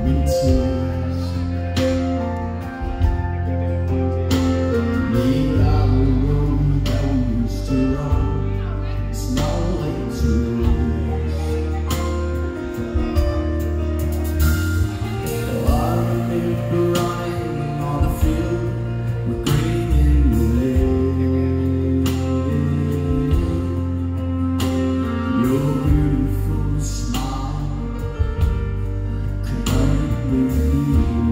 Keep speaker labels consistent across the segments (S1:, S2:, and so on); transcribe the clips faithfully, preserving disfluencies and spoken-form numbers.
S1: many tears. Leave out the road that we used to run. It's not late to lose. Oh, I remember running on the field with green in the lane. Your beautiful smile could make me feel.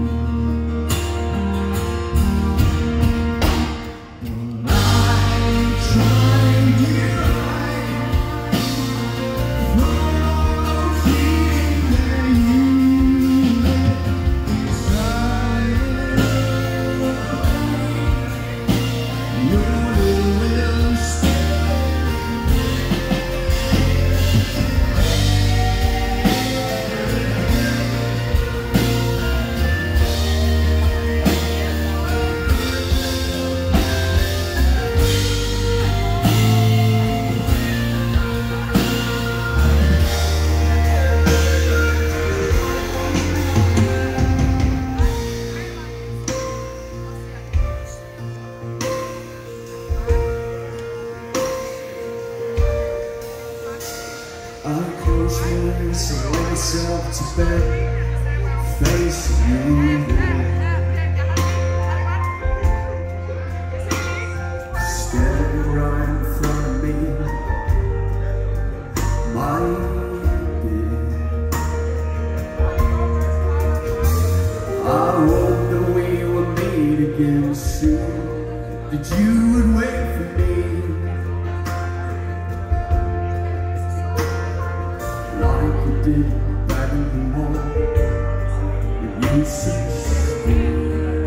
S1: I close my eyes and lay myself to bed, facing you there. Standing right in front of me, my bed. I hope that we will meet again soon, that you would wait for me. Like you did back in the home when you sixteen.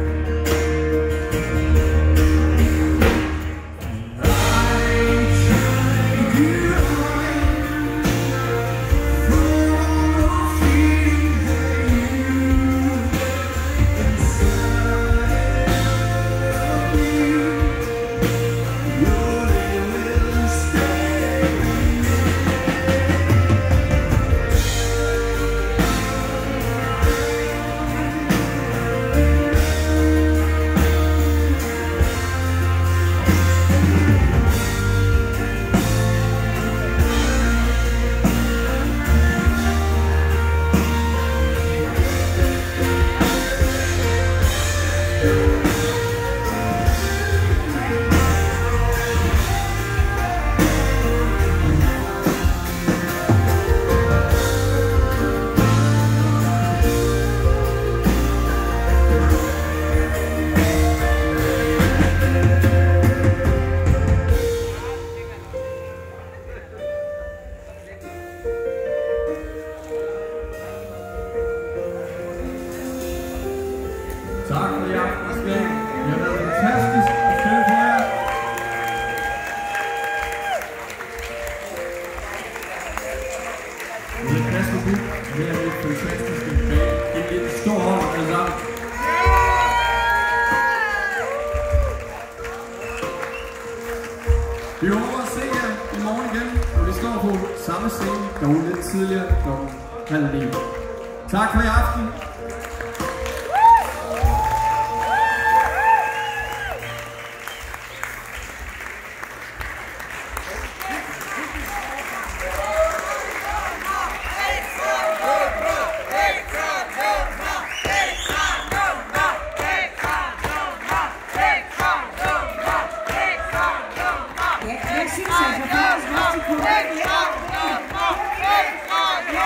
S2: Tak for i aftens spil. Det har været fantastisk at spille for jer. Det er plads for bud. Det er et fantastisk band. Det er en stor hånd alle sammen. Vi håber at se jer i morgen igen, og vi står på samme scene, dog lidt tidligere klokken halv ni. Tak for i aften.